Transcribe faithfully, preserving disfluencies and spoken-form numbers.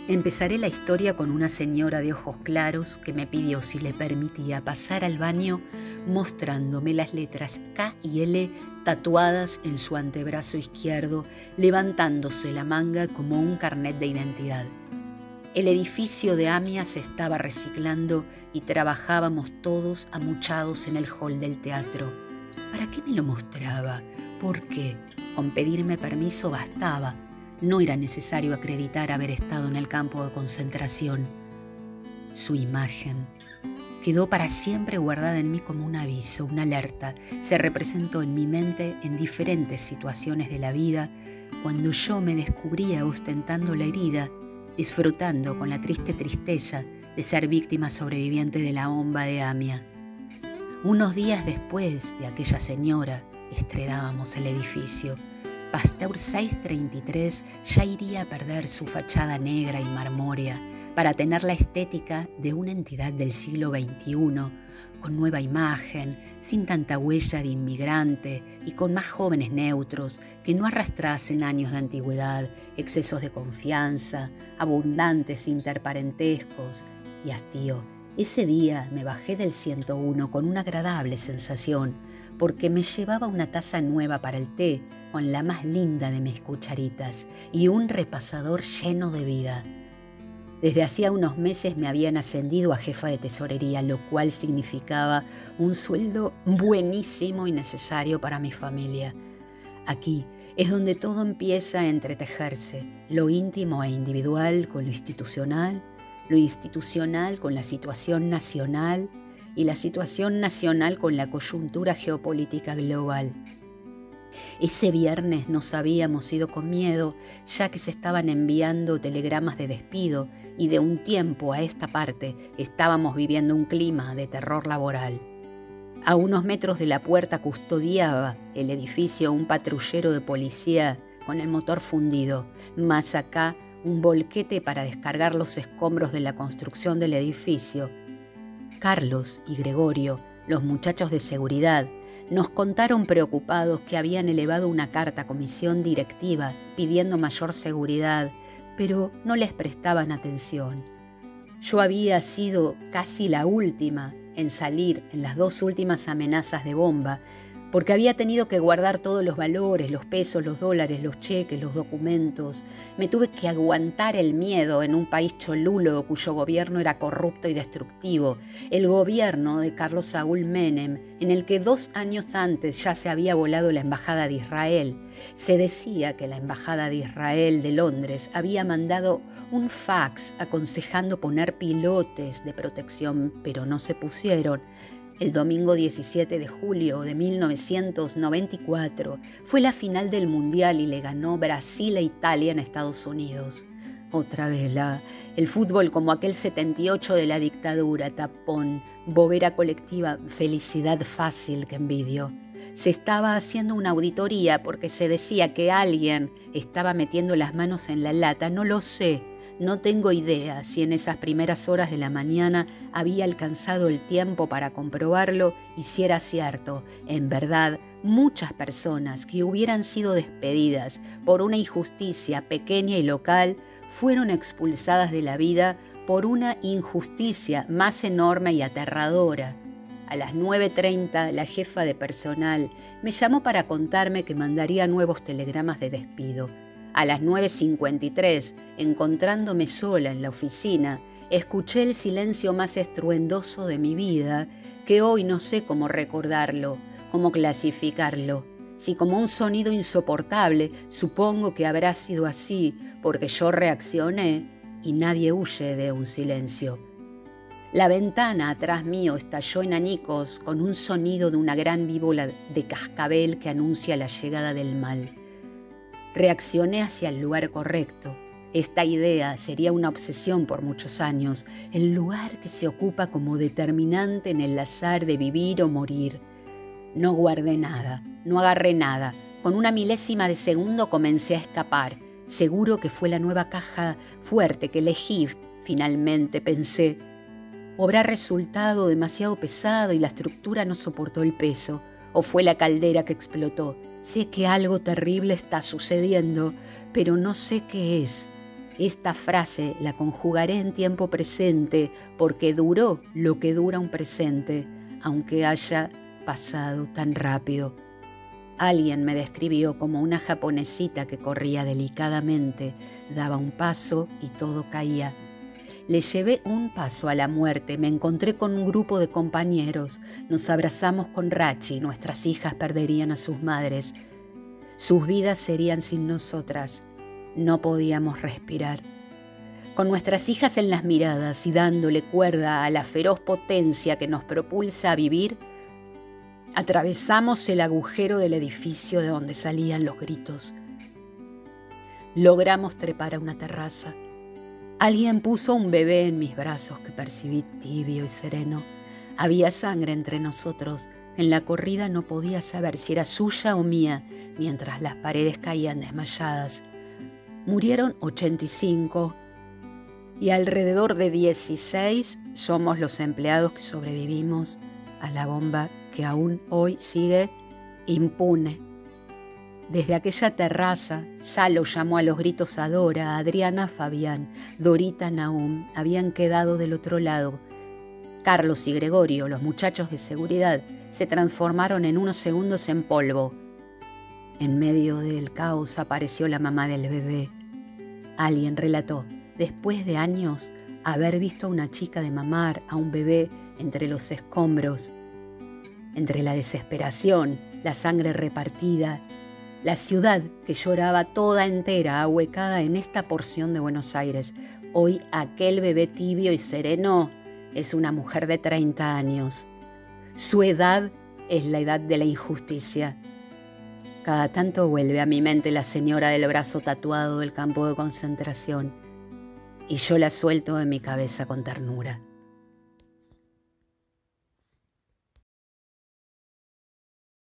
Empezaré la historia con una señora de ojos claros que me pidió si le permitía pasar al baño mostrándome las letras K y L tatuadas en su antebrazo izquierdo, levantándose la manga como un carnet de identidad. El edificio de AMIA se estaba reciclando y trabajábamos todos amuchados en el hall del teatro. ¿Para qué me lo mostraba? ¿Por qué? Con pedirme permiso bastaba. No era necesario acreditar haber estado en el campo de concentración. Su imagen quedó para siempre guardada en mí como un aviso, una alerta. Se representó en mi mente en diferentes situaciones de la vida, cuando yo me descubría ostentando la herida, disfrutando con la triste tristeza de ser víctima sobreviviente de la bomba de AMIA. Unos días después de aquella señora, estrenábamos el edificio. Pasteur seiscientos treinta y tres ya iría a perder su fachada negra y marmórea para tener la estética de una entidad del siglo veintiuno, con nueva imagen, sin tanta huella de inmigrante y con más jóvenes neutros que no arrastrasen años de antigüedad, excesos de confianza, abundantes interparentescos y hastío. Ese día me bajé del ciento uno con una agradable sensación, porque me llevaba una taza nueva para el té con la más linda de mis cucharitas y un repasador lleno de vida. Desde hacía unos meses me habían ascendido a jefa de tesorería, lo cual significaba un sueldo buenísimo y necesario para mi familia. Aquí es donde todo empieza a entretejerse, lo íntimo e individual con lo institucional, lo institucional con la situación nacional y la situación nacional con la coyuntura geopolítica global. Ese viernes nos habíamos ido con miedo, ya que se estaban enviando telegramas de despido y de un tiempo a esta parte estábamos viviendo un clima de terror laboral. A unos metros de la puerta custodiaba el edificio un patrullero de policía con el motor fundido, más acá un volquete para descargar los escombros de la construcción del edificio. Carlos y Gregorio, los muchachos de seguridad, nos contaron preocupados que habían elevado una carta a comisión directiva pidiendo mayor seguridad, pero no les prestaban atención. Yo había sido casi la última en salir en las dos últimas amenazas de bomba, porque había tenido que guardar todos los valores, los pesos, los dólares, los cheques, los documentos. Me tuve que aguantar el miedo en un país cholulo cuyo gobierno era corrupto y destructivo, el gobierno de Carlos Saúl Menem, en el que dos años antes ya se había volado la embajada de Israel. Se decía que la embajada de Israel de Londres había mandado un fax aconsejando poner pilotes de protección, pero no se pusieron. El domingo diecisiete de julio de mil novecientos noventa y cuatro fue la final del Mundial y le ganó Brasil a Italia en Estados Unidos. Otra vez la, el fútbol como aquel setenta y ocho de la dictadura, tapón, bobera colectiva, felicidad fácil que envidio. Se estaba haciendo una auditoría porque se decía que alguien estaba metiendo las manos en la lata, no lo sé. No tengo idea si en esas primeras horas de la mañana había alcanzado el tiempo para comprobarlo y si era cierto. En verdad, muchas personas que hubieran sido despedidas por una injusticia pequeña y local fueron expulsadas de la vida por una injusticia más enorme y aterradora. A las nueve treinta, la jefa de personal me llamó para contarme que mandaría nuevos telegramas de despido. A las nueve cincuenta y tres, encontrándome sola en la oficina, escuché el silencio más estruendoso de mi vida, que hoy no sé cómo recordarlo, cómo clasificarlo. Si como un sonido insoportable, supongo que habrá sido así, porque yo reaccioné y nadie huye de un silencio. La ventana atrás mío estalló en añicos con un sonido de una gran víbora de cascabel que anuncia la llegada del mal. Reaccioné hacia el lugar correcto. Esta idea sería una obsesión por muchos años, el lugar que se ocupa como determinante en el azar de vivir o morir. No guardé nada, no agarré nada. Con una milésima de segundo comencé a escapar. Seguro que fue la nueva caja fuerte que elegí. Finalmente pensé, ¿o habrá resultado demasiado pesado y la estructura no soportó el peso? ¿O fue la caldera que explotó? Sé que algo terrible está sucediendo, pero no sé qué es. Esta frase la conjugaré en tiempo presente porque duró lo que dura un presente, aunque haya pasado tan rápido. Alguien me describió como una japonesita que corría delicadamente, daba un paso y todo caía. Le llevé un paso a la muerte, me encontré con un grupo de compañeros, nos abrazamos con Rachi, nuestras hijas perderían a sus madres. Sus vidas serían sin nosotras, no podíamos respirar. Con nuestras hijas en las miradas y dándole cuerda a la feroz potencia que nos propulsa a vivir, atravesamos el agujero del edificio de donde salían los gritos. Logramos trepar a una terraza. Alguien puso un bebé en mis brazos que percibí tibio y sereno. Había sangre entre nosotros. En la corrida no podía saber si era suya o mía, mientras las paredes caían desmayadas. Murieron ochenta y cinco y alrededor de dieciséis somos los empleados que sobrevivimos a la bomba que aún hoy sigue impune. Desde aquella terraza, Salo llamó a los gritos a Dora, a Adriana, a Fabián, Dorita, a Nahum, habían quedado del otro lado. Carlos y Gregorio, los muchachos de seguridad, se transformaron en unos segundos en polvo. En medio del caos apareció la mamá del bebé. Alguien relató, después de años, haber visto a una chica de mamar a un bebé entre los escombros, entre la desesperación, la sangre repartida, la ciudad que lloraba toda entera, ahuecada en esta porción de Buenos Aires. Hoy aquel bebé tibio y sereno es una mujer de treinta años. Su edad es la edad de la injusticia. Cada tanto vuelve a mi mente la señora del brazo tatuado del campo de concentración y yo la suelto de mi cabeza con ternura.